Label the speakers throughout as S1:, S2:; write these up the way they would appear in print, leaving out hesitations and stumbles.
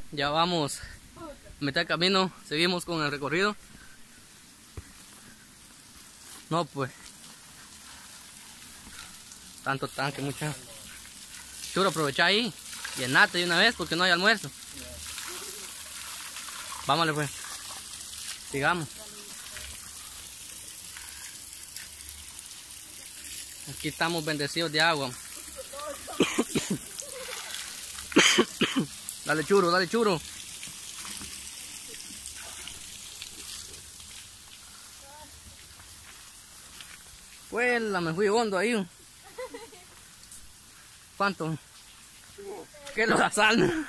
S1: Ya vamos a mitad de camino, seguimos con el recorrido. No pues, tanto tanque, mucha. Churo, aprovecha ahí, llenate de una vez porque no hay almuerzo. Vámonos pues, sigamos. Aquí estamos bendecidos de agua. Dale churo, dale churo. Pues me fui hondo ahí. ¿Cuánto? ¿Qué lo da sal?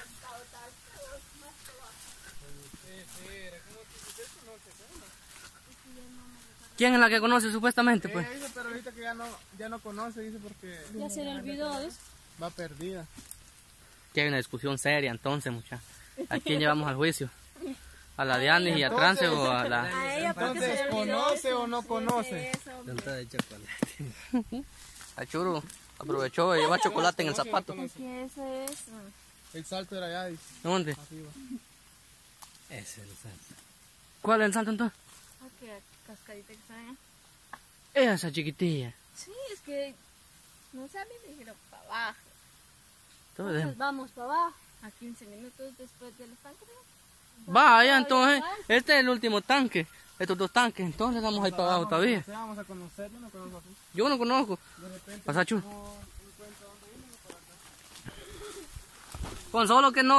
S1: ¿Quién es la que conoce supuestamente pues?
S2: Dice, pero ahorita que ya no conoce, dice porque...
S3: Ya se le olvidó, ¿ves?
S2: Va perdida.
S1: Que hay una discusión seria entonces, muchachos. ¿A quién llevamos al juicio? ¿A la Dianis y a Trance o a la...?
S3: A ella porque se
S2: Entonces,
S3: le olvidó.
S2: ¿conoce o no conoce?
S4: Tanta de chocolate.
S1: A Churo aprovechó y lleva chocolate en el zapato.
S3: ¿Qué es eso?
S2: El salto era allá, dice.
S1: ¿Dónde?
S2: Arriba.
S4: Ese es el salsa.
S1: ¿Cuál es el santo entonces?
S3: Ah, qué cascadita que está ahí.
S1: Esa chiquitilla.
S3: Sí, es que... No sé, a mí me dijeron para abajo.
S1: Entonces,
S3: Entonces vamos para abajo. A 15 minutos después del estanque.
S1: vaya entonces, este es el último tanque. Estos dos tanques, entonces vamos ahí para abajo todavía.
S2: Vamos a conocer, yo no conozco aquí.
S1: Yo no conozco.
S2: De repente
S1: Pasa Churo.
S2: no encuentro dónde irme por acá.
S1: Con solo que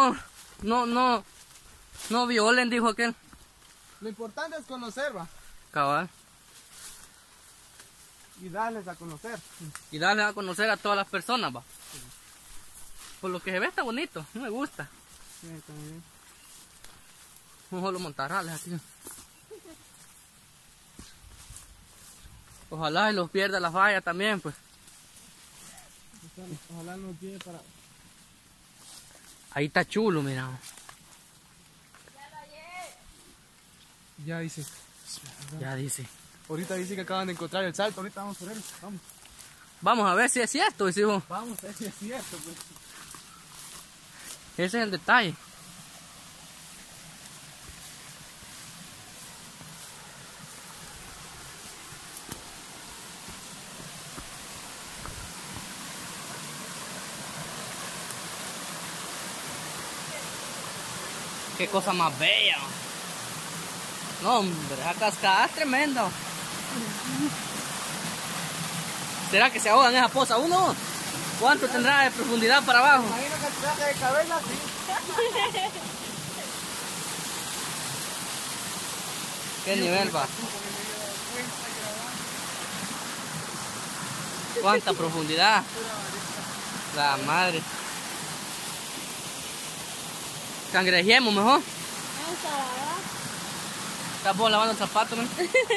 S1: no violen, dijo aquel.
S2: Lo importante es conocer, va.
S1: Cabal.
S2: Y darles a conocer.
S1: Y darle a conocer a todas las personas, va. Por lo que se ve está bonito, me gusta.
S2: Sí, también.
S1: Un solo montarrales aquí. Ojalá y los pierda la falla también, pues.
S2: Ojalá nos lleve para...
S1: Ahí está chulo, mira.
S2: Ya dice.
S1: Ya dice.
S2: Ahorita dice que acaban de encontrar el salto. Ahorita vamos por él. Vamos.
S1: Vamos a ver si es cierto, decimos.
S2: Vamos, a ver si es cierto, pues.
S1: Ese es el detalle. Qué cosa más bella. No, hombre, esa cascada es tremenda. ¿Será que se ahogan en esa poza uno? ¿Cuánto tendrá de profundidad para abajo?
S2: Imagino que te traje de cabeza, sí.
S1: ¿Qué nivel va? ¿Cuánta profundidad? La madre. Cangrejemos mejor. ¿Estás vos lavando el zapato, no? No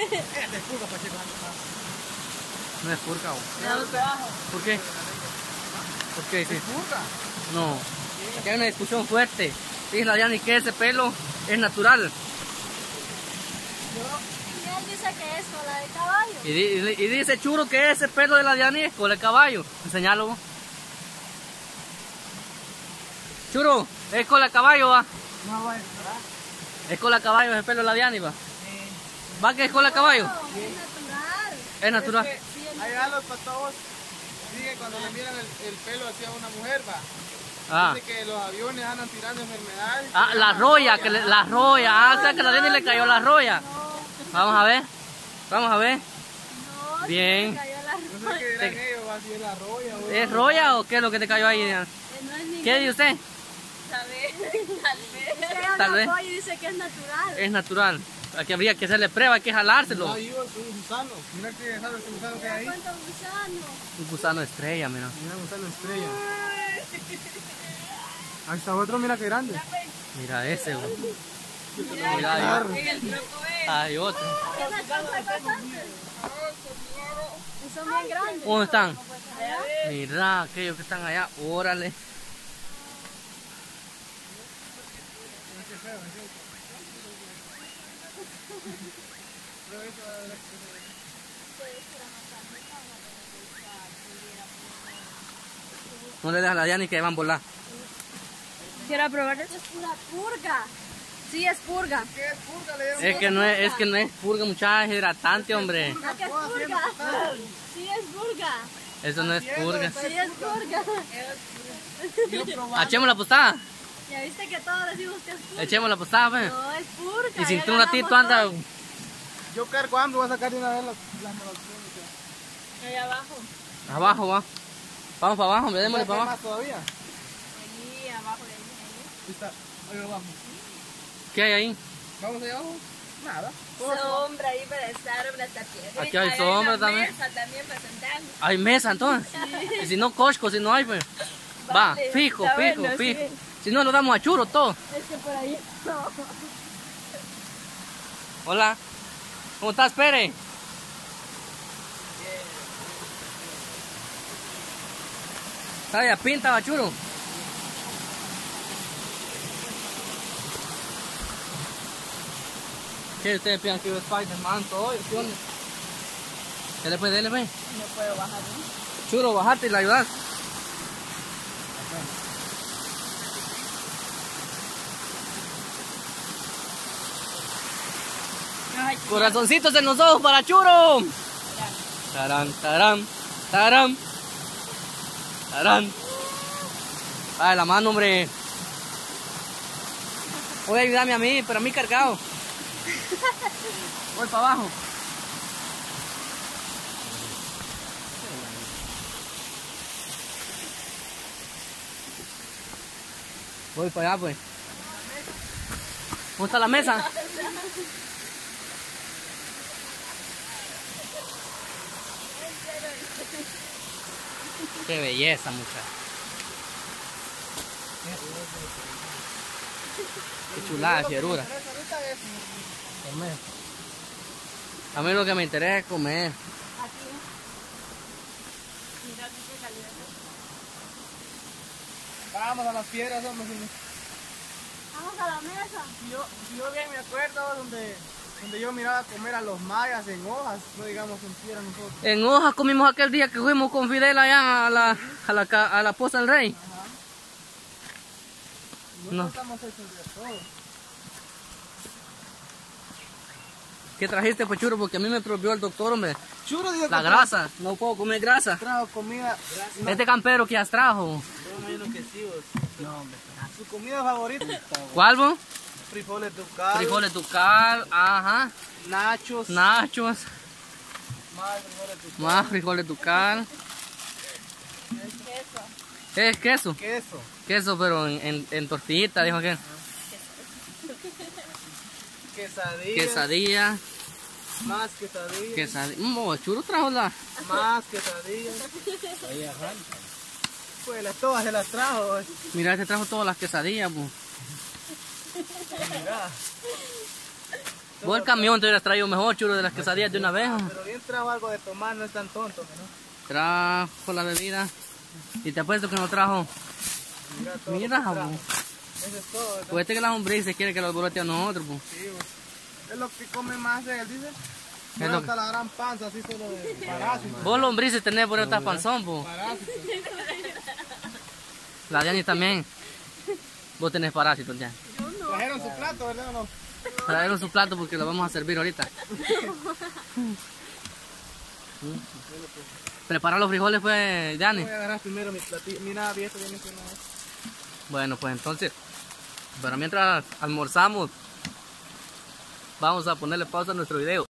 S1: es furca, ¿o? ¿Por qué? ¿Por qué? Sí. No. Aquí hay una discusión fuerte. Dice la Diani que ese pelo es natural.
S3: Y él dice que es cola de caballo.
S1: Y dice Churo que ese pelo de la Diani es cola de caballo. Enseñalo vos. Churo, es cola de caballo, va.
S2: No, va a
S1: Es cola de caballo ese pelo de la Diani, va. ¿Va que es cola de caballo?
S3: No, es natural.
S1: Es natural.
S2: allá los patojos siguen cuando le miran el pelo hacia una mujer, va.
S1: Ah.
S2: Dice que los aviones andan tirando enfermedades.
S1: Ah, la roya, la roya. Ah, o sea que la Diani le cayó la roya. Vamos a ver. Vamos a ver.
S3: No,
S1: Bien.
S3: se me cayó la
S2: No sé qué dirán ellos, va, si es la roya o...
S1: ¿Es roya o qué es lo que te cayó ahí? Diana?
S3: No es ningún...
S1: ¿Qué dice usted?
S3: ¿Sabe? Tal vez.
S1: Tal vez.
S3: Y dice que es natural.
S1: Es natural. Aquí habría que hacerle prueba, hay que jalárselo.
S2: Ahí va un gusano. Mira que dejaron ese gusano que hay ahí.
S3: ¿Cuántos gusanos?
S1: Un gusano estrella, mira.
S2: Mira, gusano estrella. Ahí está otro, mira qué grande.
S1: Mira ese, güey. Mira,
S2: Claro.
S1: hay otro.
S3: ¿Qué alcanza bastante? Y son bien grandes.
S1: ¿Dónde están? Mira, aquellos que están allá. Órale. No le dejas a la Diani que van a volar.
S3: Quiero probar. Es pura purga. Sí, es purga.
S2: ¿Qué es purga? Le dieron
S1: Es que no es purga, muchacha, es hidratante, hombre.
S3: ¿A qué es purga? Sí, es purga.
S1: Eso no es purga.
S3: Sí, es purga.
S2: Quiero probar.
S1: Echemos la postada.
S3: Ya viste que todos decimos que es purga.
S1: Echemos la postada, pues.
S3: No, es purga.
S1: Y si
S3: ya
S1: tú un ratito
S3: ganamos
S1: anda.
S3: todos.
S2: Yo cargo hambre, voy a sacar de una vez las melocciones.
S3: Ahí abajo.
S1: Abajo, va. Vamos para abajo, hombre, démosle para
S2: ¿Hay
S1: abajo.
S2: más todavía?
S3: Ahí abajo de ahí.
S2: Ahí está, ahí abajo.
S1: ¿Qué hay ahí?
S2: ¿Vamos allá abajo? Nada.
S3: Sombra ahí para estar en esta piedra.
S1: Aquí hay sombra también.
S3: Mesa también para sentarnos.
S1: Hay mesa entonces. Y si no, cosco, si no hay, pues. Va,
S3: Vale,
S1: fijo,
S3: está
S1: fijo,
S3: bueno,
S1: fijo.
S3: sí.
S1: Si no, lo damos a churo todo.
S3: Es que por ahí no.
S1: Hola. ¿Cómo estás, Pere? Está ya pinta, bachuro. ¿Qué ustedes piensan que yo es Spider-Man todo? ¿Qué onda? Dele pues, dele pues.
S3: No puedo bajar, ¿no?
S1: Churo, bajate y la ayudas.
S3: Ay,
S1: Corazoncitos en los ojos para Churo. Tarán, tarán, tarán. Tarán. Ay, la mano, hombre. Voy a ayudarme a mí, pero a mí cargado. Voy para abajo. Voy para allá, pues. ¿Cómo está la mesa? Qué belleza, muchacha. Qué chulada, fierura.
S2: Ahorita es
S1: Comer. A mí lo que me interesa es comer.
S3: aquí. Mira qué calidad.
S2: Vamos a las piedras, hombre.
S3: Vamos a la mesa.
S2: Si yo bien me acuerdo donde yo miraba comer a los mayas en hojas, no digamos en piedra nosotros.
S1: En hojas comimos aquel día que fuimos con Fidel allá a la Poza del Rey.
S2: Nosotros
S1: No.
S2: estamos hechos de todo.
S1: ¿Qué trajiste, pues, Churo? Porque a mí me prohibió el doctor, hombre.
S2: Churo dijo
S1: La
S2: que
S1: grasa. No puedo comer grasa.
S2: trajo comida.
S1: Este campero que has trajo.
S2: Yo imagino que sí, no, hombre. Su comida favorita.
S1: ¿Cuál, vos?
S2: Frijoles ducal.
S1: Frijoles ducal, ajá.
S2: Nachos.
S1: Nachos.
S2: Más frijoles ducal.
S1: Más frijoles ducal. Es queso.
S2: Queso.
S1: Queso, pero en tortillita, dijo que.
S2: Quesadillas.
S1: Quesadilla.
S2: Más quesadillas.
S1: Quesadilla. Churo trajo la.
S2: Más quesadillas. Pues todas se las trajo.
S1: Mira, este trajo todas las quesadillas, pues.
S2: Mira.
S1: Vos el camión te hubieras traído mejor, Churo, de las quesadillas de una vez. ¿No?
S2: Pero bien trajo algo de tomar, no es tan tonto, ¿no?
S1: Trajo la bebida. Y te apuesto que no trajo.
S2: Mira todo.
S1: Mira,
S2: lo que trajo.
S1: pues.
S2: Eso es todo, ¿verdad?
S1: Pues este que la hombrices quiere que lo alborote a nosotros, pues.
S2: Sí, güey. Es lo que come más él, dice.
S1: Es
S2: No
S1: lo
S2: hasta la gran panza, así solo de parásitos.
S1: Vos lombrices tenés por esta panzón, pues.
S2: Parásitos.
S1: La Diani también. Vos tenés parásitos ya.
S2: Trajeron su plato, ¿verdad o no?
S1: Trajeron su plato porque lo vamos a servir ahorita. Preparar los frijoles, pues, Diani.
S2: Voy a agarrar primero mi platillo. Mira, viejo, viene con una vez.
S1: Bueno, pues entonces, pero mientras almorzamos, vamos a ponerle pausa a nuestro video.